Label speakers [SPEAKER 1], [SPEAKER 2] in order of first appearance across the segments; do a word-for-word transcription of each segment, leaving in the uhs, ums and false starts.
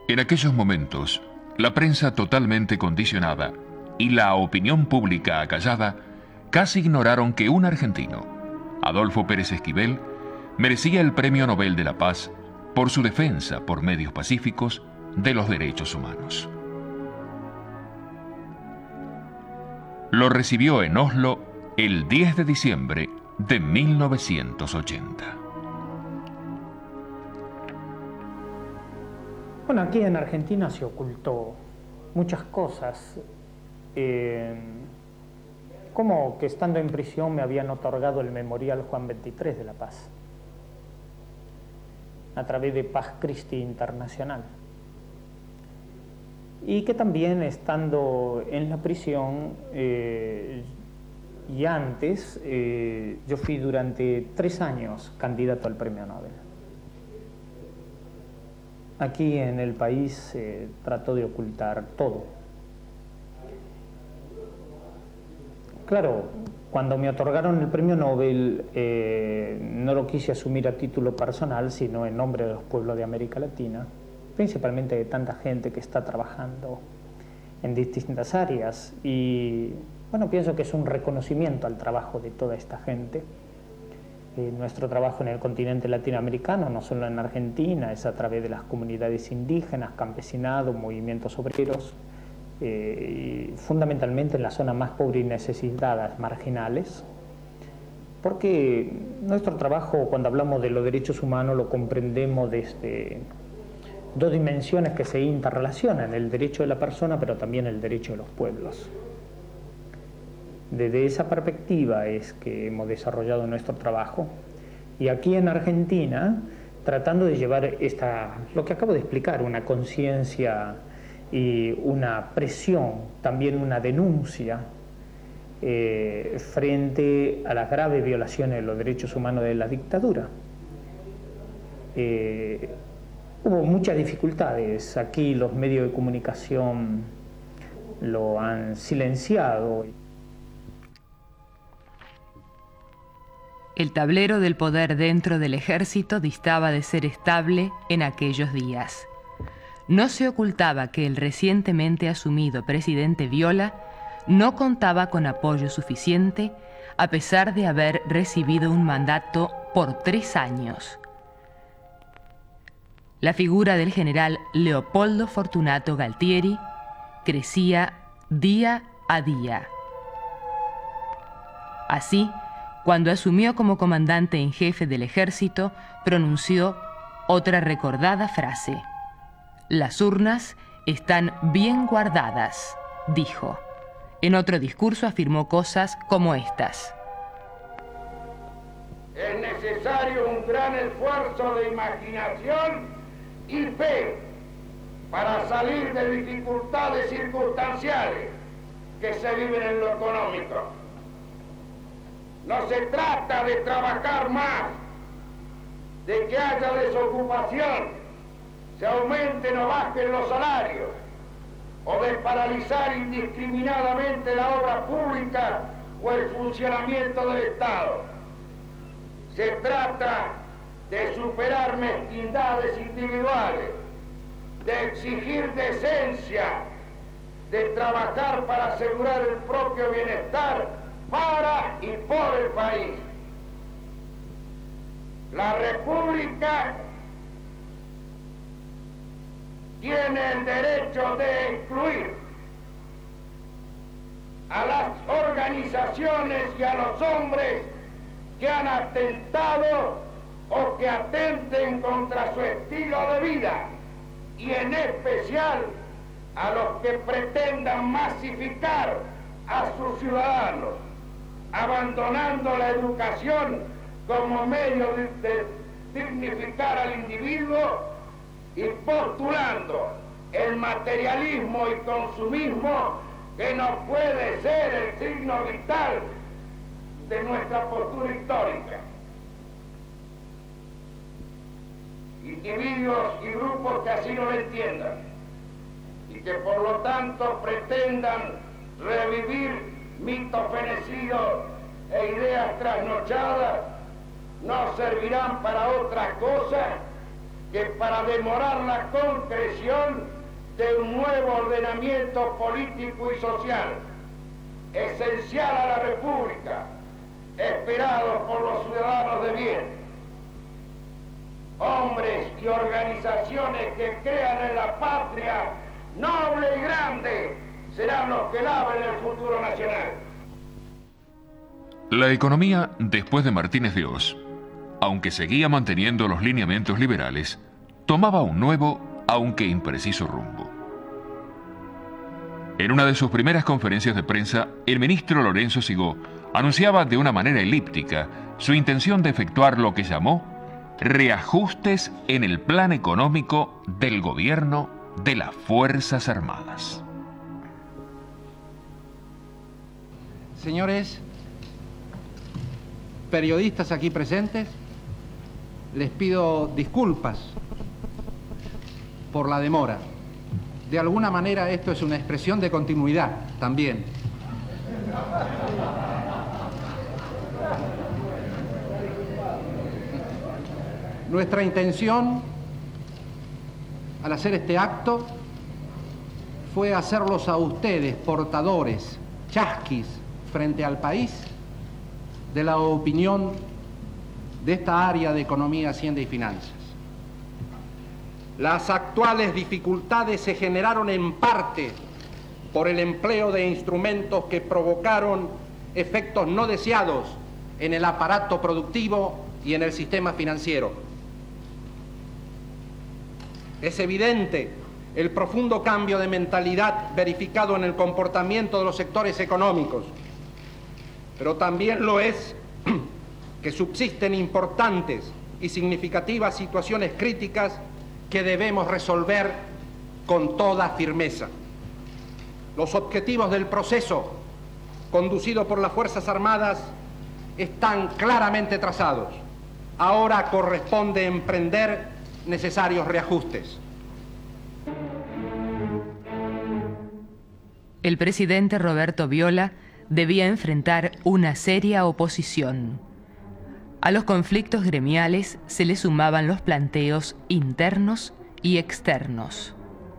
[SPEAKER 1] En aquellos momentos, la prensa totalmente condicionada y la opinión pública acallada casi ignoraron que un argentino, Adolfo Pérez Esquivel, merecía el Premio Nobel de la Paz por su defensa por medios pacíficos de los derechos humanos. Lo recibió en Oslo el diez de diciembre de mil novecientos ochenta.
[SPEAKER 2] Bueno, aquí en Argentina se ocultó muchas cosas, eh, como que estando en prisión me habían otorgado el Memorial Juan veintitrés de la Paz, a través de Paz Christi Internacional. Y que también estando en la prisión eh, y antes, eh, yo fui durante tres años candidato al Premio Nobel. Aquí en el país se eh, trató de ocultar todo. Claro, cuando me otorgaron el Premio Nobel eh, no lo quise asumir a título personal, sino en nombre de los pueblos de América Latina, principalmente de tanta gente que está trabajando en distintas áreas. Y bueno, pienso que es un reconocimiento al trabajo de toda esta gente. Eh, nuestro trabajo en el continente latinoamericano, no solo en Argentina, es a través de las comunidades indígenas, campesinado, movimientos obreros, eh, y fundamentalmente en las zonas más pobres y necesitadas, marginales, porque nuestro trabajo, cuando hablamos de los derechos humanos, lo comprendemos desde dos dimensiones que se interrelacionan: el derecho de la persona, pero también el derecho de los pueblos. Desde esa perspectiva es que hemos desarrollado nuestro trabajo, y aquí en Argentina, tratando de llevar esta, lo que acabo de explicar, una conciencia y una presión, también una denuncia eh, frente a las graves violaciones de los derechos humanos de la dictadura. Eh, hubo muchas dificultades, aquí los medios de comunicación lo han silenciado.
[SPEAKER 3] El tablero del poder dentro del ejército distaba de ser estable en aquellos días. No se ocultaba que el recientemente asumido presidente Viola no contaba con apoyo suficiente, a pesar de haber recibido un mandato por tres años. La figura del general Leopoldo Fortunato Galtieri crecía día a día. Así, cuando asumió como comandante en jefe del ejército, pronunció otra recordada frase: «Las urnas están bien guardadas», dijo. En otro discurso afirmó cosas como estas:
[SPEAKER 4] «Es necesario un gran esfuerzo de imaginación y fe para salir de dificultades circunstanciales que se viven en lo económico. No se trata de trabajar más, de que haya desocupación, se aumenten o bajen los salarios, o de paralizar indiscriminadamente la obra pública o el funcionamiento del Estado. Se trata de superar mezquindades individuales, de exigir decencia, de trabajar para asegurar el propio bienestar para y por el país. La República tiene el derecho de excluir a las organizaciones y a los hombres que han atentado o que atenten contra su estilo de vida, y en especial a los que pretendan masificar a sus ciudadanos, abandonando la educación como medio de, de dignificar al individuo y postulando el materialismo y consumismo que no puede ser el signo vital de nuestra postura histórica. Individuos y grupos que así no lo entiendan y que por lo tanto pretendan revivir mitos fenecidos e ideas trasnochadas no servirán para otra cosa que para demorar la concreción de un nuevo ordenamiento político y social, esencial a la República, esperado por los ciudadanos de bien. Hombres y organizaciones que crean en la patria noble y grande serán los que laven el futuro nacional.
[SPEAKER 1] La economía, después de Martínez de Oz, aunque seguía manteniendo los lineamientos liberales, tomaba un nuevo, aunque impreciso rumbo. En una de sus primeras conferencias de prensa, el ministro Lorenzo Sigó anunciaba de una manera elíptica su intención de efectuar lo que llamó reajustes en el plan económico del gobierno de las Fuerzas Armadas.
[SPEAKER 5] Señores periodistas aquí presentes, les pido disculpas por la demora. De alguna manera esto es una expresión de continuidad también. Nuestra intención al hacer este acto fue hacerlos a ustedes portadores, chasquis, frente al país, de la opinión de esta área de Economía, Hacienda y Finanzas. Las actuales dificultades se generaron en parte por el empleo de instrumentos que provocaron efectos no deseados en el aparato productivo y en el sistema financiero. Es evidente el profundo cambio de mentalidad verificado en el comportamiento de los sectores económicos, pero también lo es que subsisten importantes y significativas situaciones críticas que debemos resolver con toda firmeza. Los objetivos del proceso conducido por las Fuerzas Armadas están claramente trazados. Ahora corresponde emprender necesarios reajustes.
[SPEAKER 3] El presidente Roberto Viola debía enfrentar una seria oposición. A los conflictos gremiales se le sumaban los planteos internos y externos.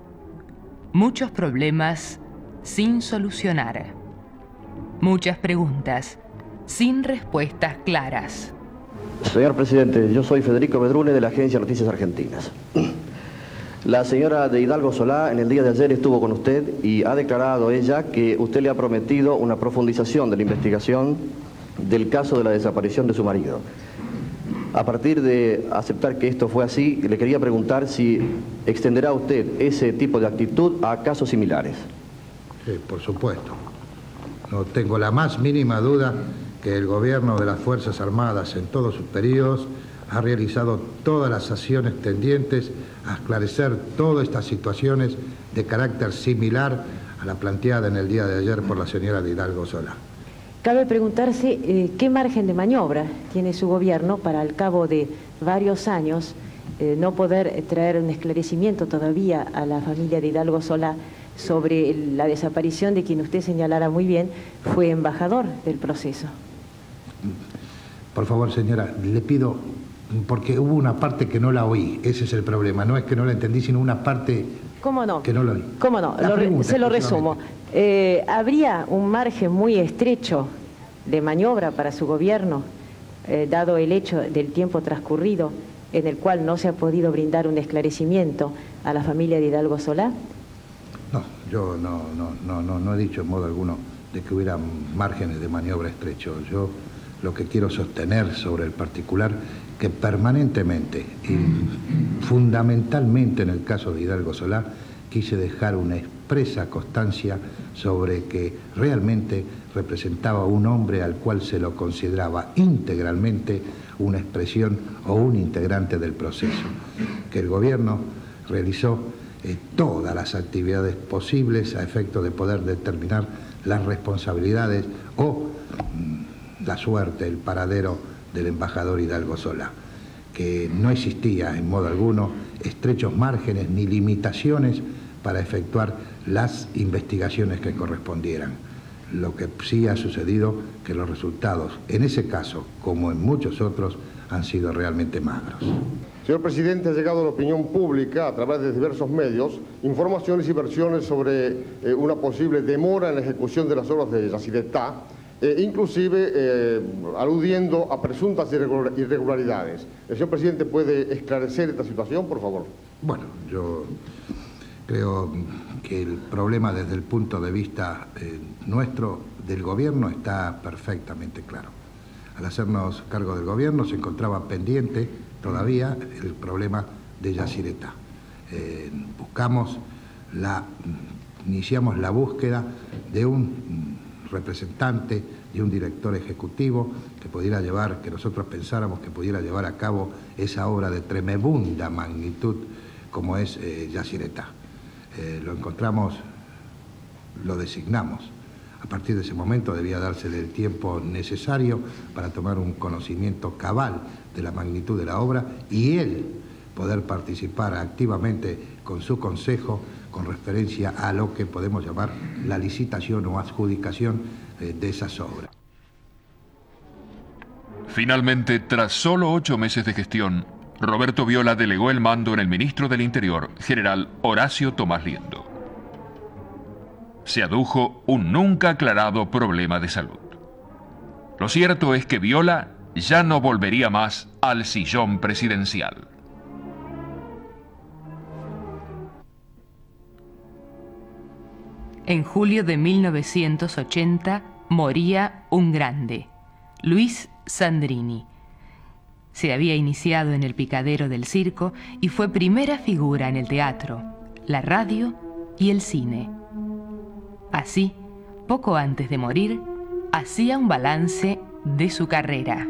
[SPEAKER 3] Muchos problemas sin solucionar. Muchas preguntas sin respuestas claras.
[SPEAKER 6] Señor presidente, yo soy Federico Bedrune de la Agencia Noticias Argentinas. La señora de Hidalgo Solá en el día de ayer estuvo con usted y ha declarado ella que usted le ha prometido una profundización de la investigación del caso de la desaparición de su marido. A partir de aceptar que esto fue así, le quería preguntar si extenderá usted ese tipo de actitud a casos similares.
[SPEAKER 7] Sí, por supuesto. No tengo la más mínima duda que el gobierno de las Fuerzas Armadas en todos sus periodos ha realizado todas las acciones tendientes a esclarecer todas estas situaciones de carácter similar a la planteada en el día de ayer por la señora de Hidalgo Solá.
[SPEAKER 8] Cabe preguntarse eh, qué margen de maniobra tiene su gobierno para al cabo de varios años eh, no poder traer un esclarecimiento todavía a la familia de Hidalgo Solá sobre la desaparición de quien usted señalara muy bien fue embajador del proceso.
[SPEAKER 7] Por favor, señora, le pido, porque hubo una parte que no la oí, ese es el problema, no es que no la entendí, sino una parte
[SPEAKER 8] ¿Cómo no?
[SPEAKER 7] que no la oí.
[SPEAKER 8] ¿Cómo no? Lo re, se lo resumo. Eh, ¿Habría un margen muy estrecho de maniobra para su gobierno, eh, dado el hecho del tiempo transcurrido en el cual no se ha podido brindar un esclarecimiento a la familia de Hidalgo Solá?
[SPEAKER 7] No, yo no, no, no, no, no he dicho en modo alguno de que hubiera márgenes de maniobra estrechos. Yo lo que quiero sostener sobre el particular, que permanentemente y fundamentalmente en el caso de Hidalgo Solá, quise dejar una expresa constancia sobre que realmente representaba un hombre al cual se lo consideraba integralmente una expresión o un integrante del proceso, que el gobierno realizó eh, todas las actividades posibles a efecto de poder determinar las responsabilidades o mmm, la suerte, el paradero del embajador Hidalgo Solá, que no existía en modo alguno estrechos márgenes ni limitaciones para efectuar las investigaciones que correspondieran. Lo que sí ha sucedido que los resultados, en ese caso, como en muchos otros, han sido realmente magros.
[SPEAKER 9] Señor presidente, ha llegado a la opinión pública, a través de diversos medios, informaciones y versiones sobre eh, una posible demora en la ejecución de las obras de Yacyretá, eh, inclusive eh, aludiendo a presuntas irregularidades. ¿El señor presidente puede esclarecer esta situación, por favor?
[SPEAKER 7] Bueno, yo creo que el problema desde el punto de vista eh, nuestro, del gobierno, está perfectamente claro. Al hacernos cargo del gobierno se encontraba pendiente todavía el problema de Yacyretá. Eh, buscamos la, iniciamos la búsqueda de un representante, de un director ejecutivo que pudiera llevar, que nosotros pensáramos que pudiera llevar a cabo esa obra de tremenda magnitud como es eh, Yacyretá. Eh, lo encontramos, lo designamos. A partir de ese momento debía dársele el tiempo necesario para tomar un conocimiento cabal de la magnitud de la obra y él poder participar activamente con su consejo con referencia a lo que podemos llamar la licitación o adjudicación eh, de esas obras.
[SPEAKER 1] Finalmente, tras solo ocho meses de gestión, Roberto Viola delegó el mando en el ministro del Interior, general Horacio Tomás Liendo. Se adujo un nunca aclarado problema de salud. Lo cierto es que Viola ya no volvería más al sillón presidencial.
[SPEAKER 3] En julio de mil novecientos ochenta moría un grande, Luis Sandrini. Se había iniciado en el picadero del circo y fue primera figura en el teatro, la radio y el cine. Así, poco antes de morir, hacía un balance de su carrera.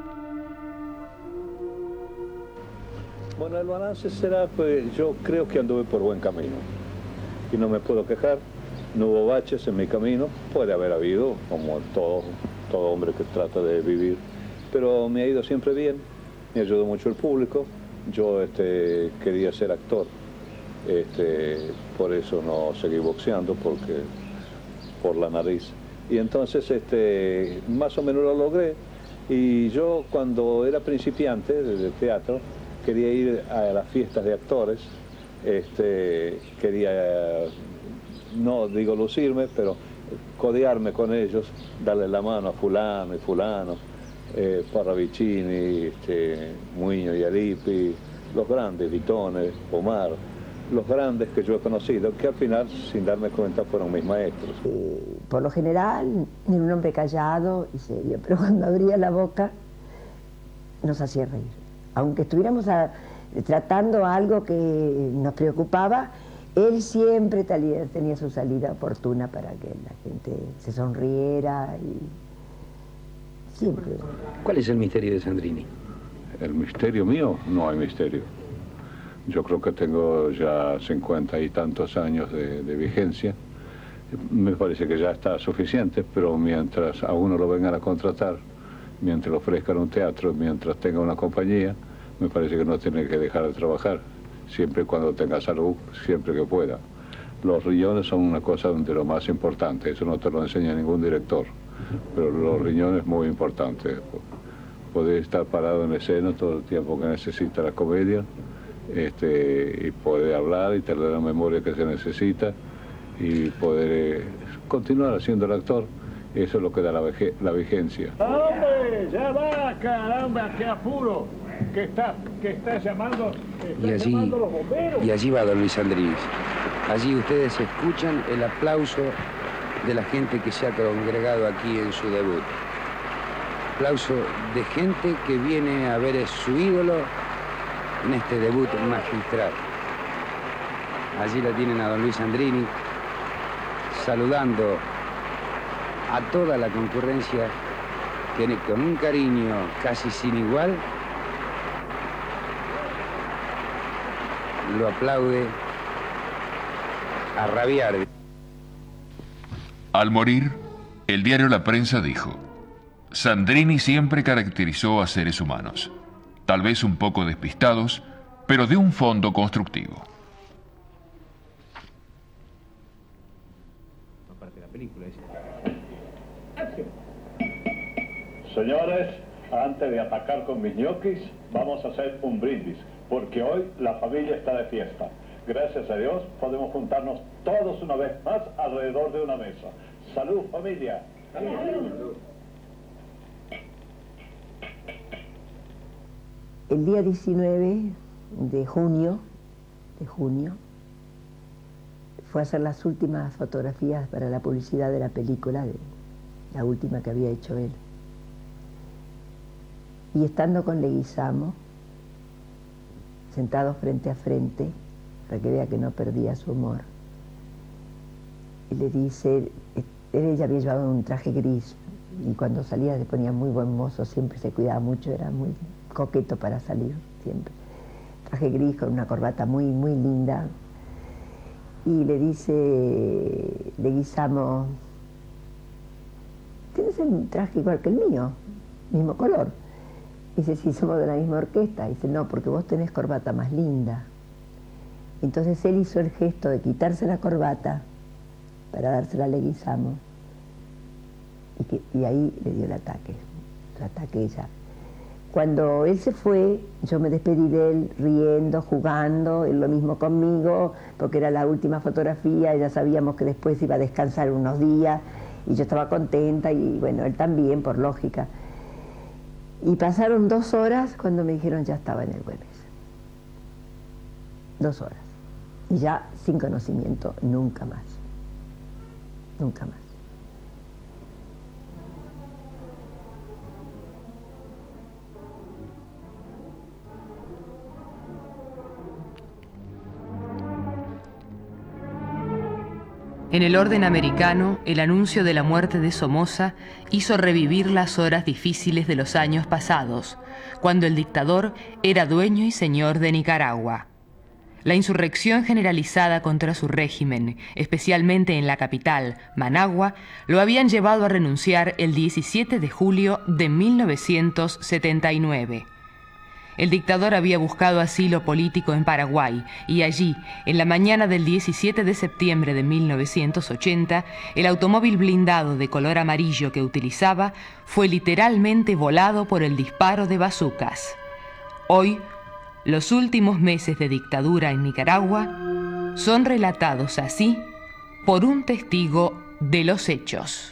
[SPEAKER 10] Bueno, el balance será, pues yo creo que anduve por buen camino y no me puedo quejar. No hubo baches en mi camino, puede haber habido, como todo, todo hombre que trata de vivir, pero me ha ido siempre bien, me ayudó mucho el público. Yo este, quería ser actor, este, por eso no seguí boxeando, porque por la nariz. Y entonces este, más o menos lo logré. Y yo cuando era principiante del teatro, quería ir a las fiestas de actores, este, quería, no digo lucirme, pero codearme con ellos, darle la mano a fulano y fulano, eh, Parravicini, este, Muñoz y Alipi, los grandes, Vitones, Omar, los grandes que yo he conocido, que al final, sin darme cuenta, fueron mis maestros.
[SPEAKER 11] Eh, por lo general, era un hombre callado y serio, pero cuando abría la boca nos hacía reír. Aunque estuviéramos a, tratando algo que nos preocupaba, él siempre talía, tenía su salida oportuna para que la gente se sonriera y siempre.
[SPEAKER 12] ¿Cuál es el misterio de Sandrini?
[SPEAKER 10] El misterio mío, no hay misterio. Yo creo que tengo ya cincuenta y tantos años de, de vigencia. Me parece que ya está suficiente, pero mientras a uno lo vengan a contratar, mientras le ofrezcan un teatro, mientras tenga una compañía, me parece que no tiene que dejar de trabajar, siempre y cuando tenga salud, siempre que pueda. Los riñones son una cosa de lo más importante, eso no te lo enseña ningún director, pero los riñones es muy importante. Poder estar parado en escena todo el tiempo que necesita la comedia, este, y poder hablar y tener la memoria que se necesita y poder eh, continuar haciendo el actor, eso es lo que da la, la vigencia.
[SPEAKER 4] ¡Hombre! ¡Ya va, caramba! ¡Qué apuro! Que está, que está llamando, está
[SPEAKER 12] y allí,
[SPEAKER 4] llamando los bomberos.
[SPEAKER 12] Y allí va don Luis Sandrini. Allí ustedes escuchan el aplauso de la gente que se ha congregado aquí en su debut. Aplauso de gente que viene a ver a su ídolo en este debut magistral. Allí la tienen a don Luis Sandrini saludando a toda la concurrencia que con un cariño casi sin igual lo aplaude a rabiar.
[SPEAKER 1] Al morir, el diario La Prensa dijo: Sandrini siempre caracterizó a seres humanos, tal vez un poco despistados, pero de un fondo constructivo.
[SPEAKER 10] Señores, antes de atacar con mis ñoquis, vamos a hacer un brindis. porque hoy la familia está de fiesta. Gracias a Dios podemos juntarnos todos una vez más alrededor de una mesa. ¡Salud, familia! ¡Salud!
[SPEAKER 11] El día diecinueve de junio, de junio, fue a hacer las últimas fotografías para la publicidad de la película, de la última que había hecho él. Y estando con Leguizamo, sentados frente a frente, para que vea que no perdía su humor, y le dice, él ella había llevado un traje gris, y cuando salía se ponía muy buen mozo, siempre se cuidaba mucho, era muy coqueto para salir, siempre. Traje gris con una corbata muy, muy linda, y le dice Leguizamo, ¿tienes el traje igual que el mío? Mismo color. Dice, sí, somos de la misma orquesta. Dice, no, porque vos tenés corbata más linda. Entonces él hizo el gesto de quitarse la corbata para dársela a Leguizamo, y, que, y ahí le dio el ataque, el ataque ella. Cuando él se fue, yo me despedí de él riendo, jugando, él lo mismo conmigo, porque era la última fotografía, ya sabíamos que después iba a descansar unos días, y yo estaba contenta, y bueno, él también, por lógica. Y pasaron dos horas cuando me dijeron ya estaba en el Güemes. Dos horas. Y ya sin conocimiento, nunca más. Nunca más.
[SPEAKER 3] En el orden americano, el anuncio de la muerte de Somoza hizo revivir las horas difíciles de los años pasados, cuando el dictador era dueño y señor de Nicaragua. La insurrección generalizada contra su régimen, especialmente en la capital, Managua, lo habían llevado a renunciar el diecisiete de julio de mil novecientos setenta y nueve. El dictador había buscado asilo político en Paraguay y allí, en la mañana del diecisiete de septiembre de mil novecientos ochenta, el automóvil blindado de color amarillo que utilizaba fue literalmente volado por el disparo de bazucas. Hoy, los últimos meses de dictadura en Nicaragua son relatados así por un testigo de los hechos.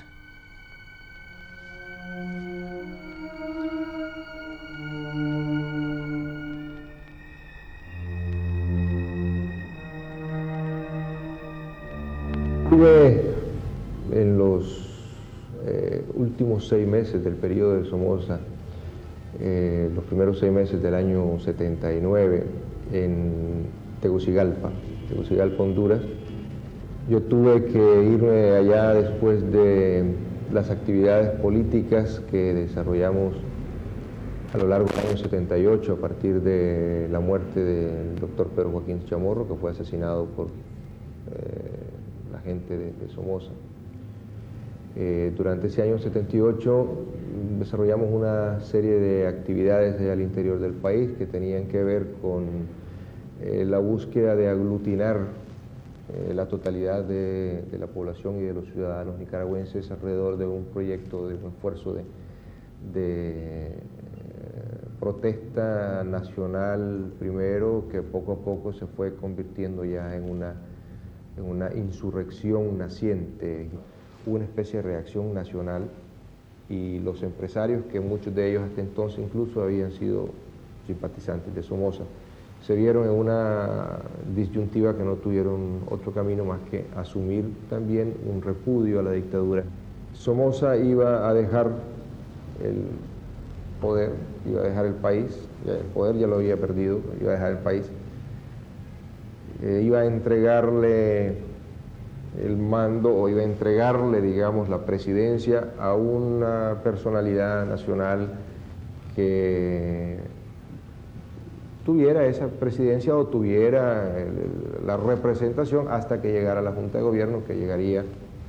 [SPEAKER 13] Estuve en los eh, últimos seis meses del periodo de Somoza, eh, los primeros seis meses del año setenta y nueve, en Tegucigalpa, Tegucigalpa, Honduras. Yo tuve que irme allá después de las actividades políticas que desarrollamos a lo largo del año setenta y ocho, a partir de la muerte del doctor Pedro Joaquín Chamorro, que fue asesinado por eh, la gente de, de Somoza. Eh, durante ese año setenta y ocho desarrollamos una serie de actividades al interior del país que tenían que ver con eh, la búsqueda de aglutinar eh, la totalidad de, de la población y de los ciudadanos nicaragüenses alrededor de un proyecto, de un esfuerzo de, de eh, protesta nacional primero, que poco a poco se fue convirtiendo ya en una en una insurrección naciente, una especie de reacción nacional, y los empresarios, que muchos de ellos hasta entonces incluso habían sido simpatizantes de Somoza, se vieron en una disyuntiva que no tuvieron otro camino más que asumir también un repudio a la dictadura. Somoza iba a dejar el poder, iba a dejar el país, el poder ya lo había perdido, iba a dejar el país. Eh, iba a entregarle el mando, o iba a entregarle, digamos, la presidencia a una personalidad nacional que tuviera esa presidencia o tuviera el, la representación hasta que llegara la Junta de Gobierno, que llegaría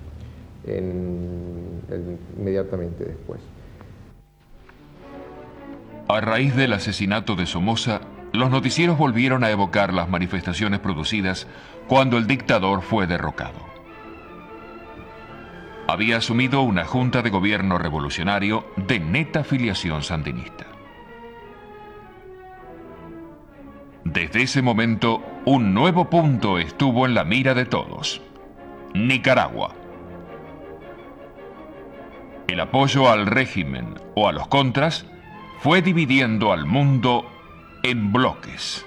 [SPEAKER 13] en, el, inmediatamente después.
[SPEAKER 1] A raíz del asesinato de Somoza, los noticieros volvieron a evocar las manifestaciones producidas cuando el dictador fue derrocado. Había asumido una junta de gobierno revolucionario de neta filiación sandinista. Desde ese momento, un nuevo punto estuvo en la mira de todos: Nicaragua. El apoyo al régimen o a los contras fue dividiendo al mundo en bloques.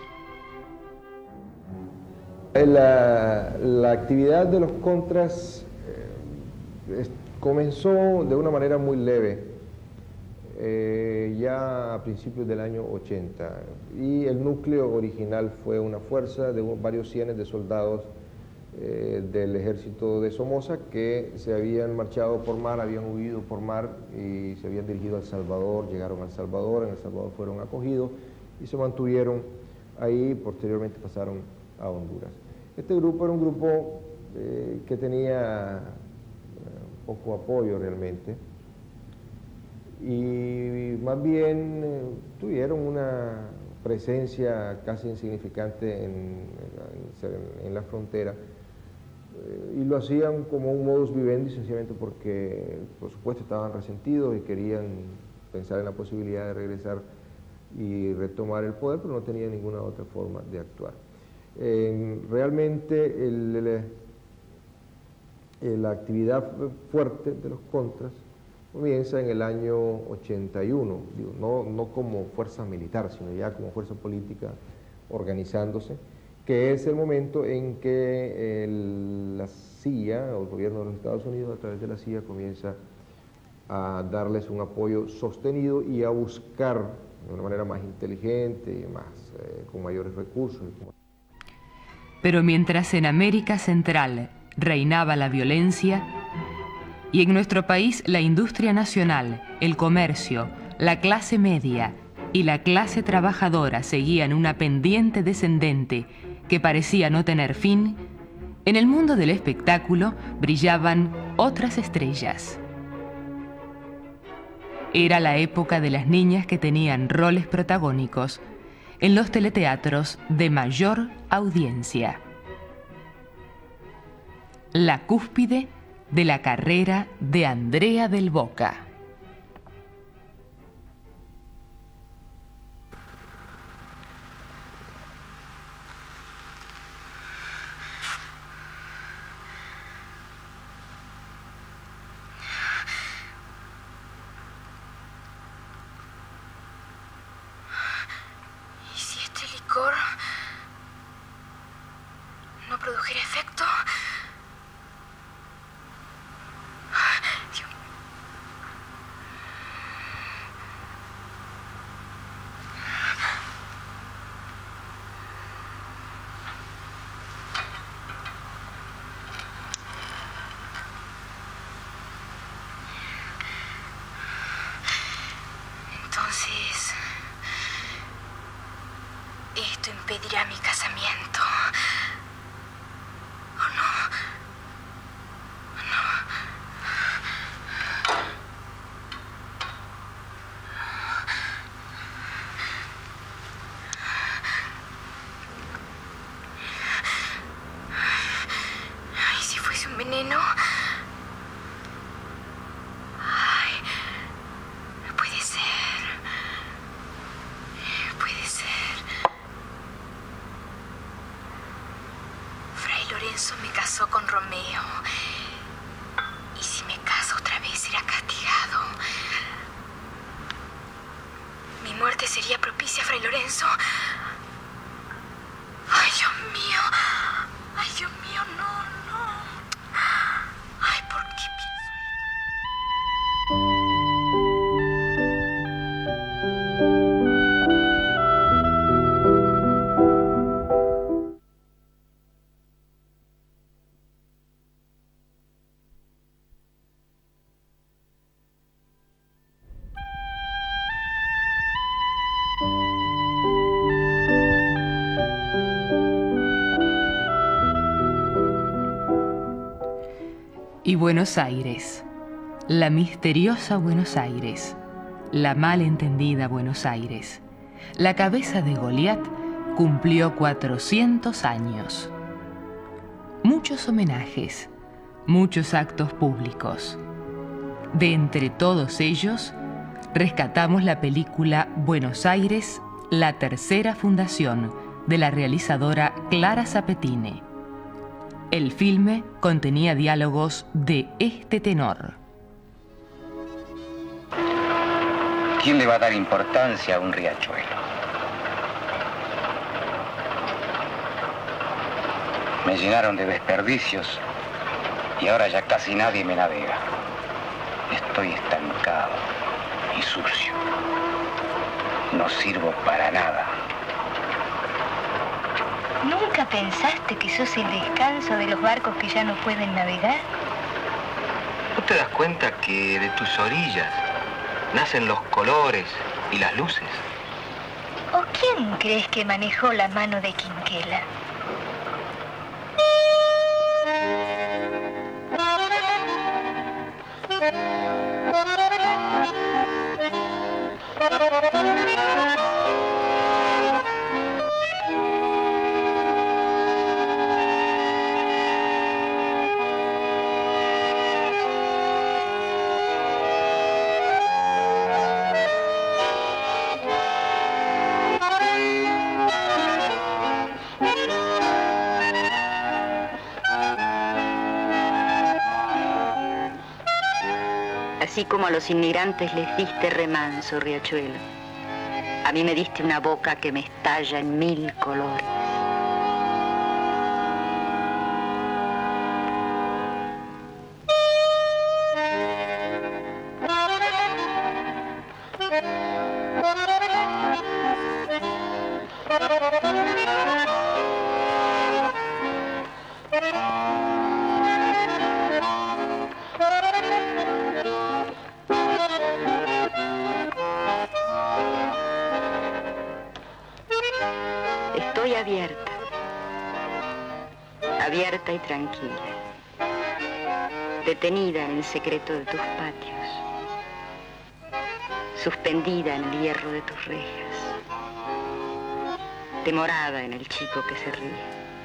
[SPEAKER 13] La, la actividad de los contras eh, es, comenzó de una manera muy leve, eh, ya a principios del año ochenta, y el núcleo original fue una fuerza de varios cientos de soldados eh, del ejército de Somoza que se habían marchado por mar, habían huido por mar y se habían dirigido a El Salvador, llegaron a El Salvador, en El Salvador fueron acogidos y se mantuvieron ahí, posteriormente pasaron a Honduras. Este grupo era un grupo eh, que tenía eh, poco apoyo realmente y más bien eh, tuvieron una presencia casi insignificante en, en, en la frontera eh, y lo hacían como un modus vivendi, sencillamente porque por supuesto estaban resentidos y querían pensar en la posibilidad de regresar y retomar el poder, pero no tenían ninguna otra forma de actuar. Eh, realmente el, el, el, la actividad fuerte de los contras comienza en el año ochenta y uno, digo, no, no como fuerza militar, sino ya como fuerza política organizándose, que es el momento en que el, la C I A, o el gobierno de los Estados Unidos, a través de la C I A, comienza a darles un apoyo sostenido y a buscar de una manera más inteligente, más, eh, con mayores recursos.
[SPEAKER 3] Pero mientras en América Central reinaba la violencia y en nuestro país la industria nacional, el comercio, la clase media y la clase trabajadora seguían una pendiente descendente que parecía no tener fin, en el mundo del espectáculo brillaban otras estrellas. Era la época de las niñas que tenían roles protagónicos en los teleteatros de mayor audiencia. La cúspide de la carrera de Andrea del Boca.
[SPEAKER 14] No produjera efecto. Dios. Entonces, esto impedirá mi casamiento. Veneno. Ay, no puede ser. Puede ser. Fray Lorenzo me casó con Romeo. Y si me caso otra vez será castigado. Mi muerte sería propicia, Fray Lorenzo. Ay, Dios mío. Ay, Dios mío, no, no. Ay, ¿por qué
[SPEAKER 3] Y Buenos Aires, la misteriosa Buenos Aires, la malentendida Buenos Aires, la cabeza de Goliat cumplió cuatrocientos años. Muchos homenajes, muchos actos públicos. De entre todos ellos, rescatamos la película Buenos Aires, la tercera fundación, de la realizadora Clara Zapetine. El filme contenía diálogos de este tenor.
[SPEAKER 15] ¿Quién le va a dar importancia a un riachuelo? Me llenaron de desperdicios y ahora ya casi nadie me navega. Estoy estancado y sucio. No sirvo para nada.
[SPEAKER 14] ¿Nunca pensaste que sos el descanso de los barcos que ya no pueden navegar?
[SPEAKER 15] ¿No te das cuenta que de tus orillas nacen los colores y las luces?
[SPEAKER 14] ¿O quién crees que manejó la mano de Quinquela?
[SPEAKER 16] Así como a los inmigrantes les diste remanso, riachuelo, a mí me diste una boca que me estalla en mil colores. Estoy abierta, abierta y tranquila, detenida en el secreto de tus patios, suspendida en el hierro de tus rejas, demorada en el chico que se ríe.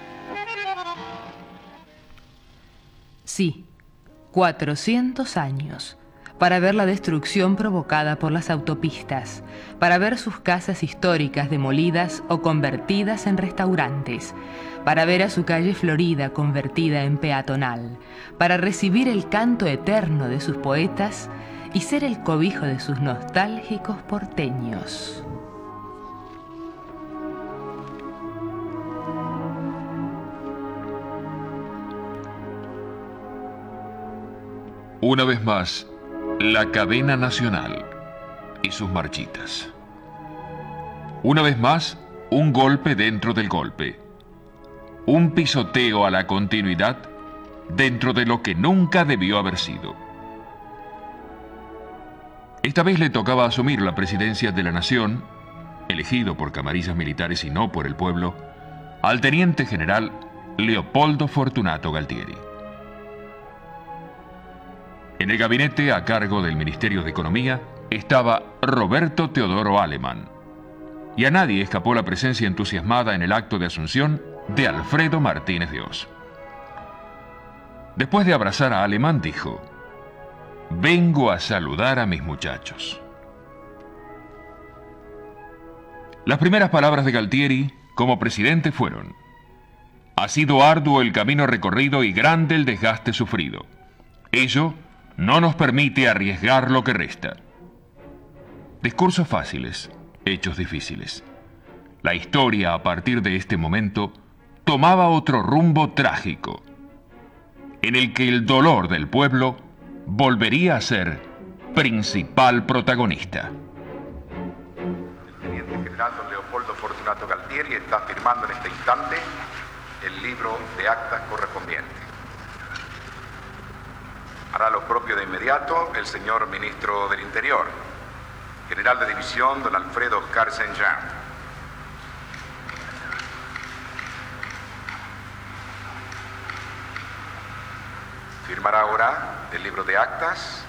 [SPEAKER 3] Sí, cuatrocientos años, para ver la destrucción provocada por las autopistas, para ver sus casas históricas demolidas o convertidas en restaurantes, para ver a su calle florida convertida en peatonal, para recibir el canto eterno de sus poetas y ser el cobijo de sus nostálgicos porteños.
[SPEAKER 1] Una vez más, la cadena nacional y sus marchitas. Una vez más, un golpe dentro del golpe. Un pisoteo a la continuidad dentro de lo que nunca debió haber sido. Esta vez le tocaba asumir la presidencia de la nación, elegido por camarillas militares y no por el pueblo, al teniente general Leopoldo Fortunato Galtieri. En el gabinete a cargo del Ministerio de Economía estaba Roberto Teodoro Alemán, y a nadie escapó la presencia entusiasmada en el acto de asunción de Alfredo Martínez de Oz. Después de abrazar a Alemán dijo: «Vengo a saludar a mis muchachos». Las primeras palabras de Galtieri como presidente fueron: «Ha sido arduo el camino recorrido y grande el desgaste sufrido. Ello no nos permite arriesgar lo que resta». Discursos fáciles, hechos difíciles. La historia a partir de este momento tomaba otro rumbo trágico, en el que el dolor del pueblo volvería a ser principal protagonista.
[SPEAKER 17] El teniente general don Leopoldo Fortunato Galtieri está firmando en este instante el libro de actas correspondiente. Hará lo propio de inmediato el señor ministro del Interior, general de división don Alfredo Oscar Saint-Jean. Firmará ahora el libro de actas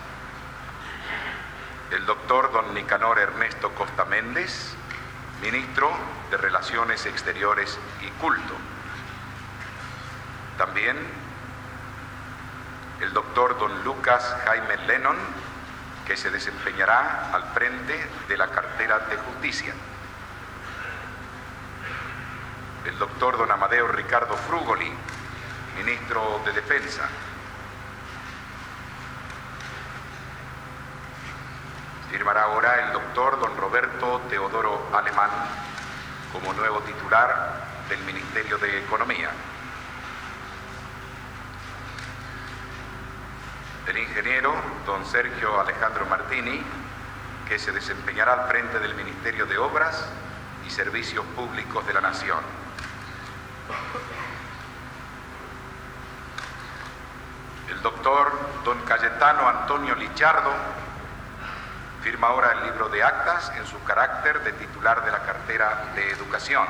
[SPEAKER 17] el doctor don Nicanor Ernesto Costa Méndez, ministro de Relaciones Exteriores y Culto. También el doctor don Lucas Jaime Lennon, que se desempeñará al frente de la cartera de Justicia. el doctor don Amadeo Ricardo Frugoli, ministro de Defensa. Firmará ahora el doctor don Roberto Teodoro Alemán como nuevo titular del Ministerio de Economía. El ingeniero don Sergio Alejandro Martini, que se desempeñará al frente del Ministerio de Obras y Servicios Públicos de la Nación. El doctor don Cayetano Antonio Lichardo firma ahora el libro de actas en su carácter de titular de la cartera de Educación.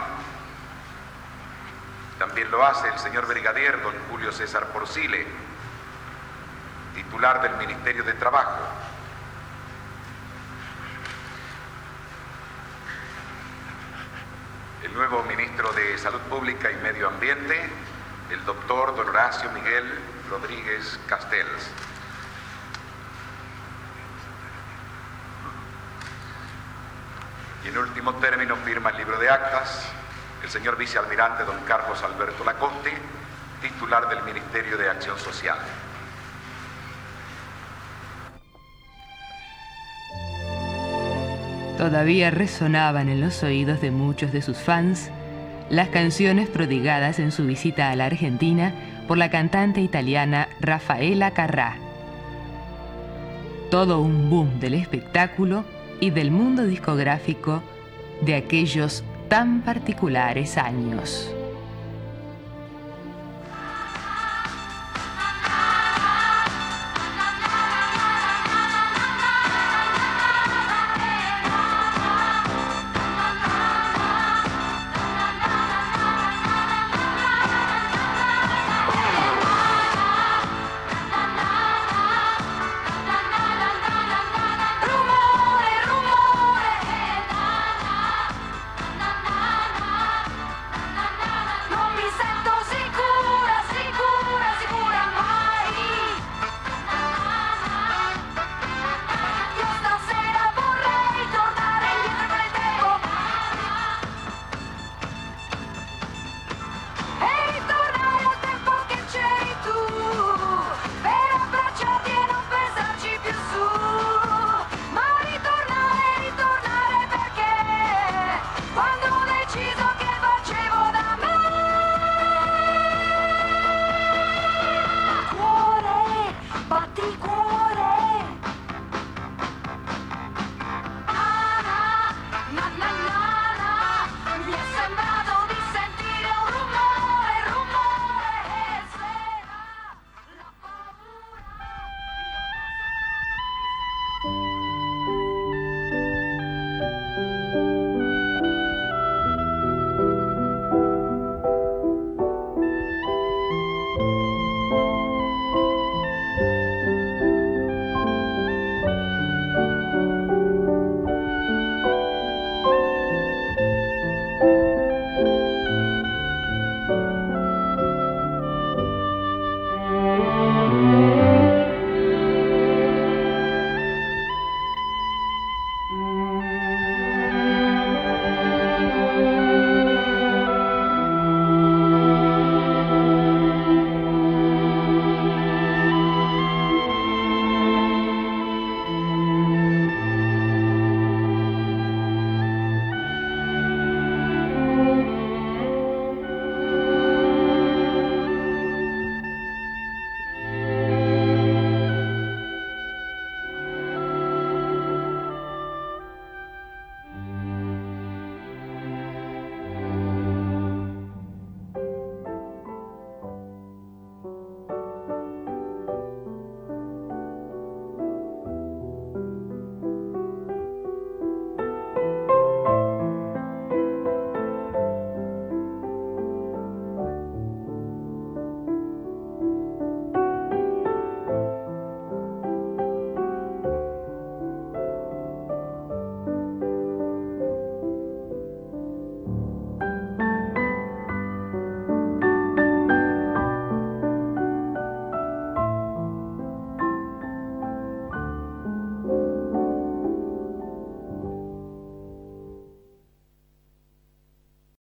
[SPEAKER 17] También lo hace el señor brigadier don Julio César Porcile, titular del Ministerio de Trabajo. El nuevo ministro de Salud Pública y Medio Ambiente, el doctor don Horacio Miguel Rodríguez Castells. Y en último término firma el libro de actas el señor vicealmirante don Carlos Alberto Lacoste, titular del Ministerio de Acción Social.
[SPEAKER 3] Todavía resonaban en los oídos de muchos de sus fans las canciones prodigadas en su visita a la Argentina por la cantante italiana Raffaella Carrà. Todo un boom del espectáculo y del mundo discográfico de aquellos tan particulares años.